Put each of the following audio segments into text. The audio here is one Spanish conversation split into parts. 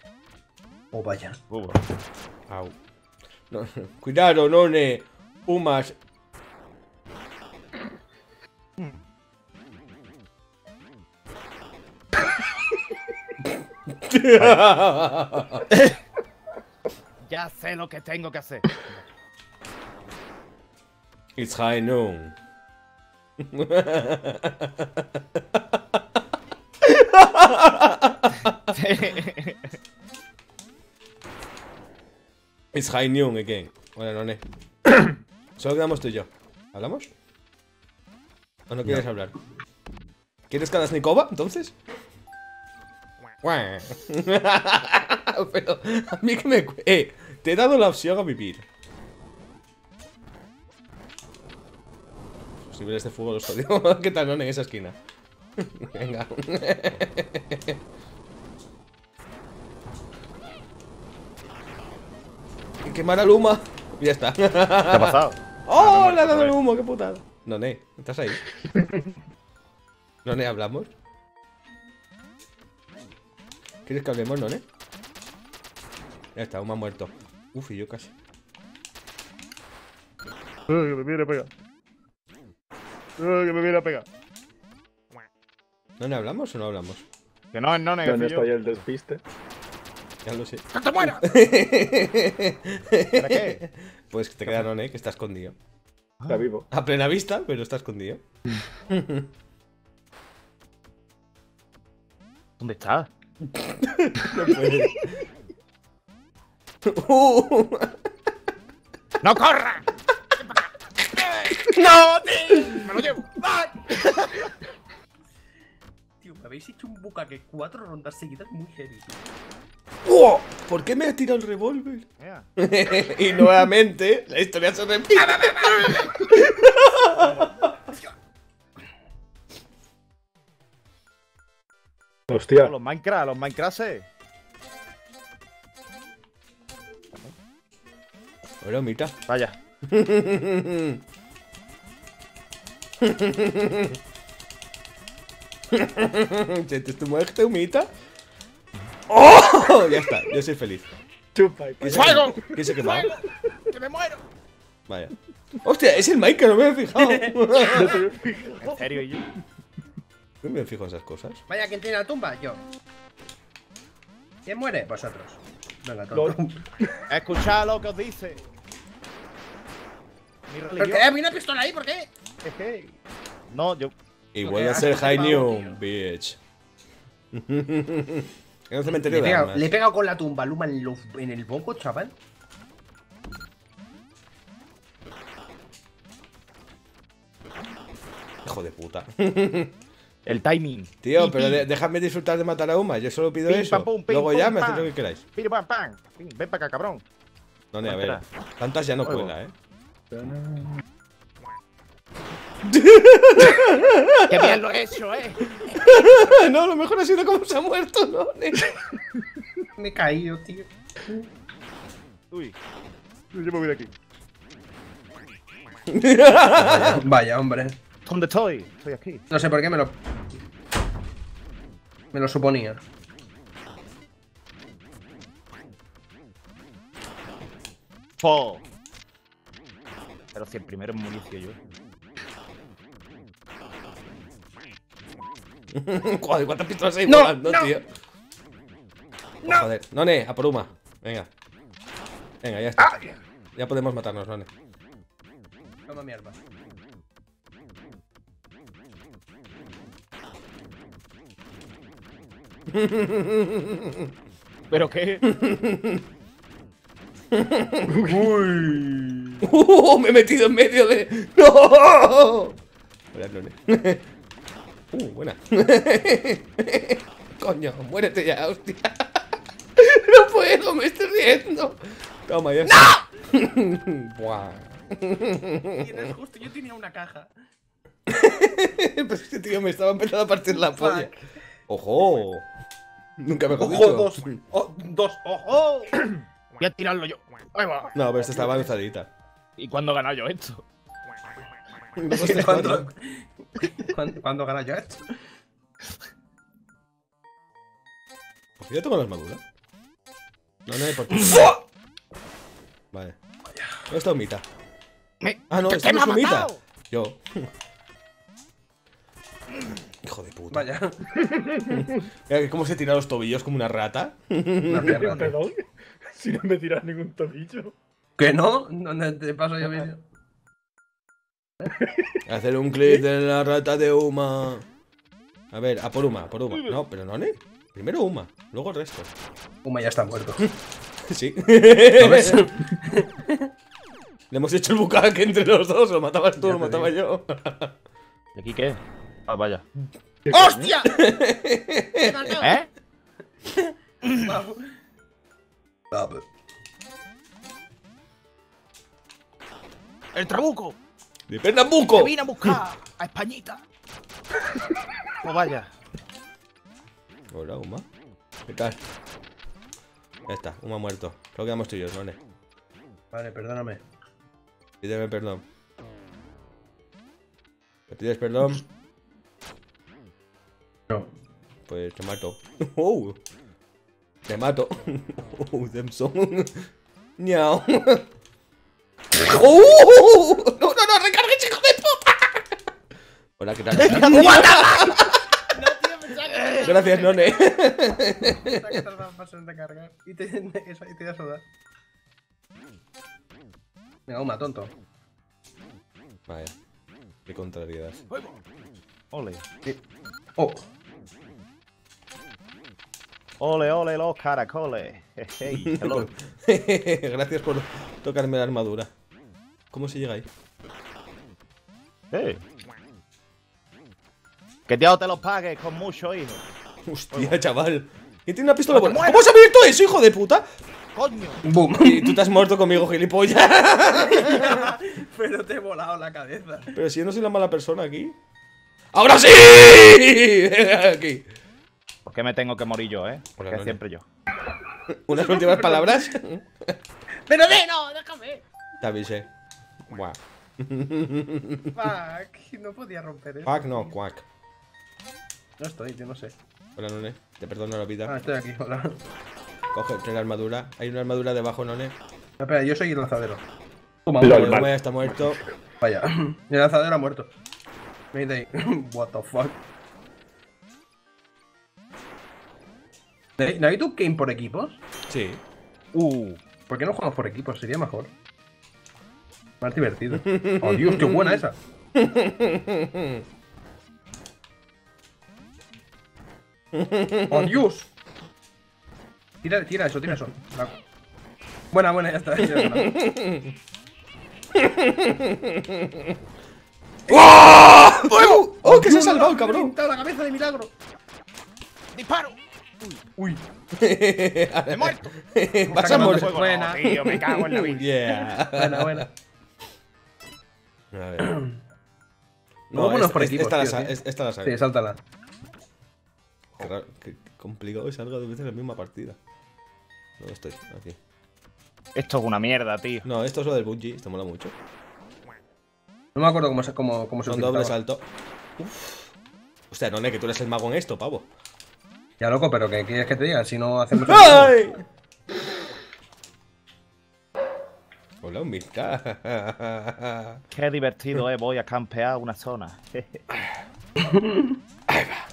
Oh, vaya. Au. No, cuidado, none. Umas. Ya sé lo que tengo que hacer. It's high noon. It's high noon again. Bueno, no. Solo quedamos tú y yo. ¿Hablamos? ¿O no quieres hablar? ¿Quieres Kalashnikova, entonces? Pero a mí que me... te he dado la opción a vivir. Los niveles de fuego los odio. ¿Qué tal, no? En esa esquina. Venga. Quemar al humo. Ya está. ¿Qué ha pasado? ¡Oh! Le ha dado el humo, qué putada. None, ¿estás ahí? None, ¿hablamos? ¿Quieres que hablemos, None? Ya está, humo ha muerto. Uf, y yo casi. Que me viene a pegar. Que me viene a pegar. ¿None, hablamos o no hablamos? Que no, no, ¿Dónde estoy el despiste? Ya lo sé. ¡Que te mueras! ¿Para qué? Pues que te queda None, que está escondido. Está vivo. A plena vista, pero está escondido. ¿Dónde está? No puede. ¡No corra! ¡No, tío! ¡Me lo llevo! Tío, me habéis hecho un bucaque 4 rondas seguidas muy heavy. ¡Oh! ¿Por qué me ha tirado el revólver? Mira. Y nuevamente la historia se repite. Hostia. Los Minecraft, Hola, Mita. Vaya. ¿Sientes tu muerte, Mita? ¡Oh! Ya está, yo soy feliz. Chupa. ¡Fuego! ¿Quién se ha quemado? ¡Que me muero! Vaya. ¡Hostia! Es el Mike que no me he fijado. ¿En serio? ¿Y yo? No me fijo en esas cosas. Vaya, ¿quién tiene la tumba? Yo. ¿Quién muere? Vosotros. Venga, todos. Escuchad lo que os dice. Mi ¿Por religión. qué? ¿Había una pistola ahí? ¿Por qué? No, yo. Y Lo vuelve que a ser has High quemado, New, bitch. En un cementerio Le de he armas. pegado con la tumba Luma en el boco, chaval. Hijo de puta. El timing. Tío, Pi, pero pi. déjame disfrutar de matar a Uma. Yo solo pido Pim, eso. pam, pum, pim, Luego pum, ya me pam. hacéis lo que queráis. Pim, pam, pam. Pim, ven para acá, cabrón. No, a ver. Tantas ya no Oigo. cuela, ¡Qué bien lo he hecho, No, lo mejor ha sido como se ha muerto, ¿no? Me he caído, tío. Uy. Yo me voy de aquí. Vaya, hombre. ¿Dónde estoy? Estoy aquí. No sé por qué me lo suponía. Po. Pero si el primero es Mauricio yo. Joder, ¿cuántas pistolas hay No, volando, no. tío? Oh, joder. None, a por Uma. Venga. Venga, ya está. Ya podemos matarnos, None. Toma mi arma. ¿Pero qué? Me he metido en medio de... ¡No! Hola, None. Buena. Coño, muérete ya, hostia. No puedo, me estoy riendo. Toma, ya está. Buah. Tienes justo, yo tenía una caja. Pero este tío me estaba empezando a partir la polla. ¡Ojo! Nunca me Ojo, dicho. dos, ojo. Voy a tirarlo yo. Ahí va. No, pero esta está avanzadita. ¿Y cuándo he ganado yo esto? ¿Cuándo gana yo esto? Pues yo tengo la armadura. No, no hay por qué. Vale. ¿Dónde está Humita? Ah, no, esta no es Humita. Yo. Hijo de puta. Vaya. Mira cómo se tira los tobillos como una rata. Una mierda, tío. Perdón. Si no me tiras ningún tobillo. ¿Que no? ¿Dónde te paso yo vídeo? Hacer un clip de la rata de Uma. A ver, a por Uma, por Uma. No, pero no, ¿eh? Primero Uma, luego el resto. Uma ya está muerto. Sí. ¿Lo ves? Le hemos hecho el bucaque entre los dos. Lo matabas tú, Ya lo te mataba yo. ¿Y aquí qué? Ah, vaya. ¡Hostia! ¿Eh? ¡El trabuco! ¡De Pernambuco! ¡Que vine a buscar a Españita! Pues vaya. Hola, Uma. ¿Qué tal? Ya está, Uma muerto. Solo quedamos tú y yo, ¿no? Vale, perdóname. Pídeme perdón. ¿Me pides perdón? No. Pues te mato. ¡Oh! Te mato. ¡Oh, Dempson! ¡Niao! ¡Oh! ¡No, no, no! ¡Recargues, hijo de puta! Hola, ¿qué tal? Gracias, None. Que tarda más en recargar. Y te da a sudar. Venga, Uma, tonto. Vaya. Qué contrariedad. Ole. Oh. Ole, ole, los caracoles. Hey, hello. Gracias por tocarme la armadura. ¿Cómo se llega ahí? Hey. Que Dios te los pague con mucho, hijo. Hostia, chaval. ¿Quién tiene una pistola buena? mueras! ¿Cómo se ha abierto eso, hijo de puta? ¡Coño! ¡Boom! Y tú te has muerto conmigo, gilipollas. Pero te he volado la cabeza. Pero si yo no soy la mala persona aquí. ¡Ahora sí! Aquí. ¿Por qué me tengo que morir yo, Porque Hola, siempre yo. ¿Unas últimas palabras? ¡Pero no! ¡Déjame! Te avisé. Buah. Fuck, no podía romper eso. Fuck no, quack. No estoy, yo no sé. Hola, None. Te perdono la Ah, vida. estoy aquí, hola. Coge, trae la armadura. Hay una armadura debajo, None. Espera, yo soy el lanzadero. Toma, Lol. Uma. Uma ya está muerto. Vaya, el lanzadero ha muerto. Venid ahí. What the fuck. ¿No hay tu game por equipos? Sí. ¿Por qué no jugamos por equipos? Sería mejor. Más divertido. Oh, Dios, qué buena esa. ¡Oh, Dios! Tira eso, tira eso. Buena, buena, ya está. ¡Oh! ¡Oh, que se ha salvado, cabrón! ¡La cabeza de milagro! ¡Disparo! ¡Uy! ¡Me he muerto! Vas a morir. Buena. No, tío, me cago en la vida. Yeah. Buena, buena. A ver. Vámonos por equipos, esta, tío, tío. esta la Sí, sabes. sáltala. Qué raro, qué complicado que salga dos veces en la misma partida. No estoy, aquí. Esto es una mierda, tío. No, esto es lo del bungee, esto mola mucho. No me acuerdo cómo se Con doble utilizaba. salto. Uf. Hostia, None, que tú eres el mago en esto, pavo. Ya, loco, pero ¿qué quieres que te diga? Si no hacemos... ¡Ay! Hola, un Mirka. Qué divertido, voy a campear una zona. Ahí va.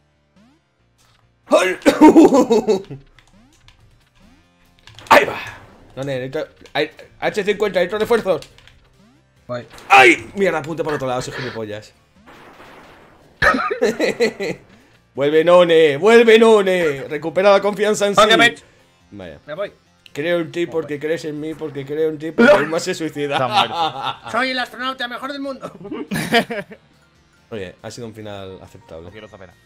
Ahí va. None, H50, hay refuerzos. Bye. ¡Ay! Mierda, apunte por otro lado, soy gilipollas. ¡Vuelve, None! ¡Vuelve, None! Recupera la confianza en sí. Vaya. Me voy. Creo en ti porque crees en mí, porque creo en ti porque Uma se suicida. Está muerto. Soy el astronauta mejor del mundo. Oye, ha sido un final aceptable. No quiero saber.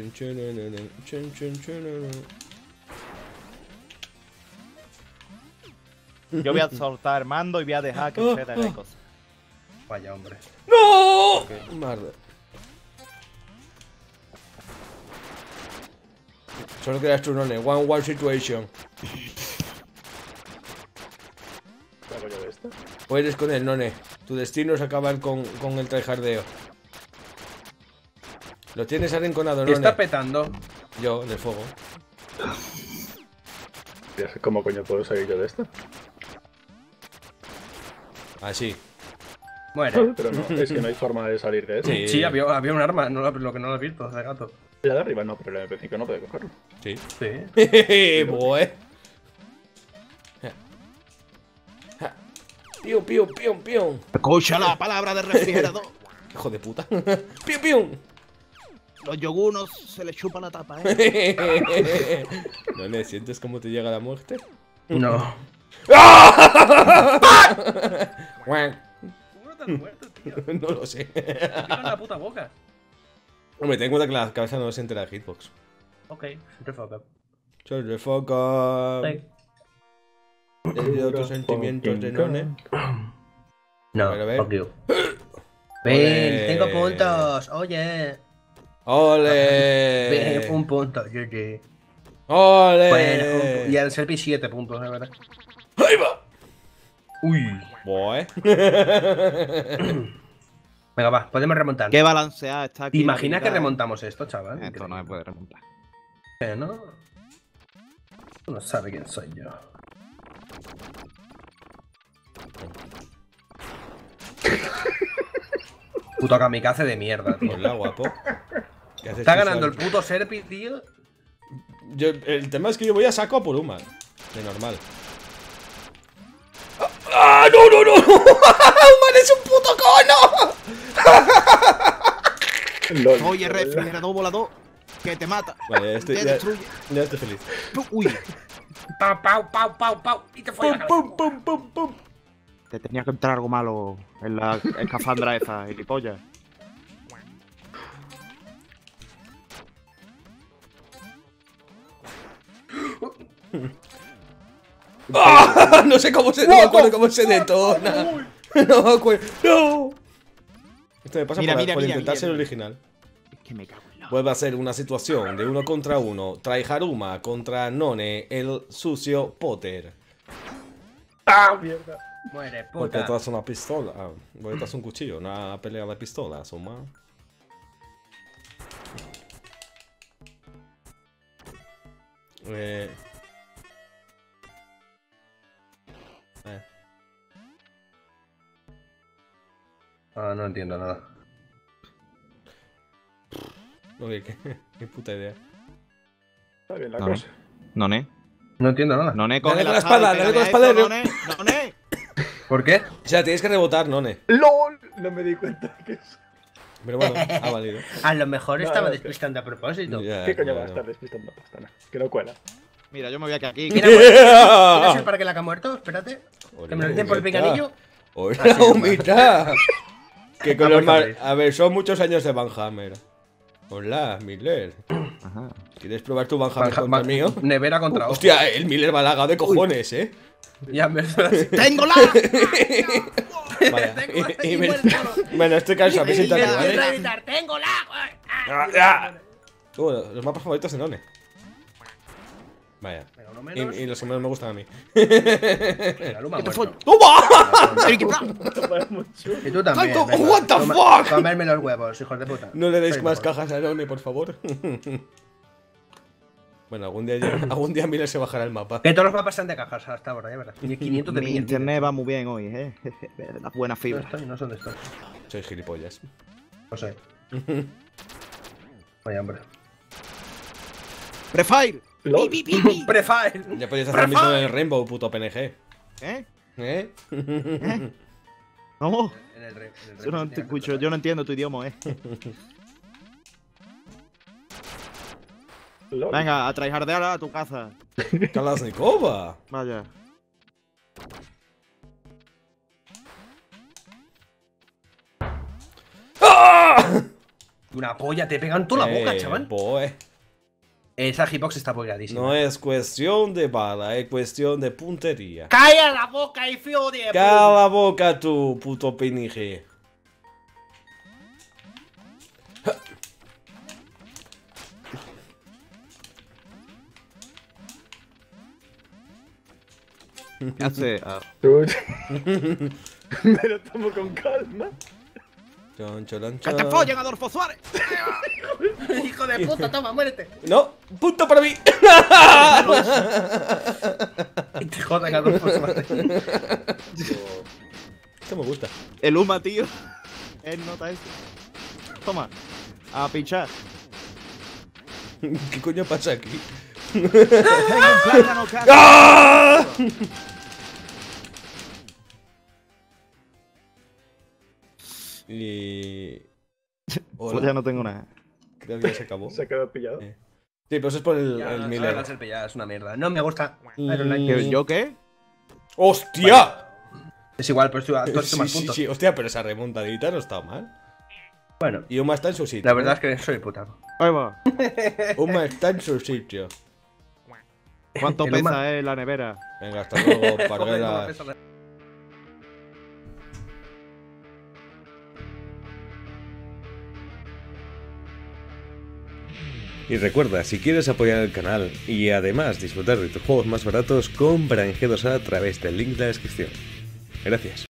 Yo voy a soltar mando y voy a dejar que usted haga cosas. Vaya, hombre. ¡No! Mierda. Solo quedas tú, None. One situation. ¿Qué hago yo de esto? O eres con él, None. Tu destino es acabar con el tryhardeo. Lo tienes arrinconado, ¿Qué None. está petando? Yo, en el fuego. Hostias, ¿cómo coño puedo salir yo de esto? Así. Muere. Pero no, es que no hay forma de salir de esto. Sí. Sí, había un arma, lo que no lo has visto, de gato. La de arriba no, pero el MP5 no puede cogerlo. Sí. Sí. Boe. Pium, pium, pium, pium. Escucha la palabra de refrigerador. Hijo de puta. Pium, pium. Los yogunos se les chupa la tapa, ¿eh? ¿No le sientes cómo te llega la muerte? No. Guau. ¿Cómo no te has muerto, tío? No lo sé. Te pica en la puta boca. Hombre, ten en cuenta que la cabeza no se entera de hitbox. Ok, siempre foca. Soy de foca. He otros sentimientos de none. No, A ver. fuck you. Ole. Ven, 5 puntos, oye. ¡Ole! Ven, un punto, GG. ¡Ole! Bueno, y al Serpi 7 puntos, de verdad. ¡Ahí va! Uy. Boe. Venga, va, podemos remontar. Qué balanceada está aquí. ¿Te imaginas la que habilidad, remontamos esto, chaval? Esto no se puede remontar. ¿No? Tú no sabes quién soy yo. Puto kamikaze de mierda, tío. Hola, guapo. ¿Qué haces Está tú ganando el solo? puto Serpi, tío. El tema es que yo voy a saco a por Uma. De normal. ¡Ah! ¡No, no, no! ¡Human es un puto cono! LOL. Oye, refrigerador volador, que te mata. Vale, ya Te destruye. ya estoy feliz. Uy, Pau, pau, pau, pau, pau. Y te fue la cabeza. ¡Pum, pum, pum, pum! te tenía que entrar algo malo en la escafandra esa, gilipollas. ¡Ah! No sé cómo se, no me acuerdo cómo se detona. No me acuerdo. ¡No! Esto me pasa Mira, por, mira, por mira, intentar mira, ser mira. original. Es que me cago en la... Vuelve a ser una situación de 1 contra 1. Trae Haruma contra None, el sucio Potter. ¡Ah, mierda! Muere, Porque puta. detrás una pistola. Ah, voy detrás un cuchillo, una pelea de pistolas, Uma. Eh. Ah, no entiendo nada. Oye, qué puta idea. Está bien la No, cosa. Noné. No entiendo nada. Noné, Dale coge con la la espada, y dale con la pégale a espada, esto, Noné. Noné. ¿Por qué? O sea, tienes que rebotar, None. ¡LOL! No me di cuenta que es. Pero bueno, ha valido. A lo mejor No, estaba no, despistando a propósito. Ya, ¿Qué coño va a claro. estar despistando pastana? Que no cuela. Mira, yo me voy a quedar aquí. ¿Quién es el parque la que ha muerto? Espérate. Que me lo dicen por el pinganillo. Hola, Ah, sí, humildad. Que con Ah, los pues, mar... sabéis. A ver, son muchos años de Van Hammer. Hola, Miller. Ajá. ¿Quieres probar tu Van Hammer contra el mío? Nevera contra ojo. Hostia, el Miller va lagado de cojones, eh. Ya me ¡Tengo la! Vaya. Tengo la- Y y me- muerto. Bueno, estoy cansado, me siento Quiero ¿vale? gritar, tengo la. Los mapas favoritos de None. Vaya. Venga, uno menos. Y los que menos me gustan a mí. La Luma ha ¿Qué te muerto. ¡Toma! Triqui, plan. Vaya mucho. Y tú también. Tanto- venga. what the fuck? Comerme los huevos, hijos de puta. No le deis Soy más mejor. cajas a None, por favor. Bueno, algún día Miller se bajará el mapa. Que todos los mapas sean de cajas hasta ahora, ya verás. 500 de Mi piña. internet va muy bien hoy, Las buenas No fibras. estoy, no son de estos. Soy gilipollas. No sé. Vaya hombre. ¡Prefire! LOL. ¡Pi, pi, pi, pi! Prefire. Ya podías hacer lo mismo en el Rainbow, puto PNG. ¿Eh? ¿Eh? ¿Cómo? En el rey. Yo no te escucho, yo no entiendo tu idioma, LOL. Venga, a traijardear a tu casa. Kalashnikova. Vaya. Una polla, te pegan toda la boca, chaval. Boy. Esa hitbox está bugueadísima. No es cuestión de bala, es cuestión de puntería. ¡Calla la boca y fío de Cala la boca tú, puto PNG. ¿Qué hace? Ah, Tú- Me lo tomo con calma. Chon, cholan, ¡Que te chon. follen, Adolfo Suárez! Hijo de puta, toma, muérete. No, punto para mí. Te jodan a dos por Esto me gusta. El Uma, tío. Él nota esto. Toma. A pinchar. ¿Qué coño pasa aquí? Tengo un plátano, cabrón. ¡Ah! Y... Pues Hola. ya no tengo nada. Creo que ya se acabó. Se ha quedado pillado. Sí, pero eso es por el Ya, Miller. es una mierda. No me gusta. Iron Knight. ¿Yo qué? ¡Hostia! Es igual, pero tú has hecho Sí, más sí, puntos. sí, hostia, pero esa remontadita no está mal. Bueno, Y Uma está en su sitio. la verdad es que soy puta. Ahí va. Uma está en su sitio. ¿Cuánto El Uma. pesa, la nevera? Venga, hasta luego, parguelas. Y recuerda, si quieres apoyar el canal y además disfrutar de tus juegos más baratos, compra en G2A a través del link de la descripción. Gracias.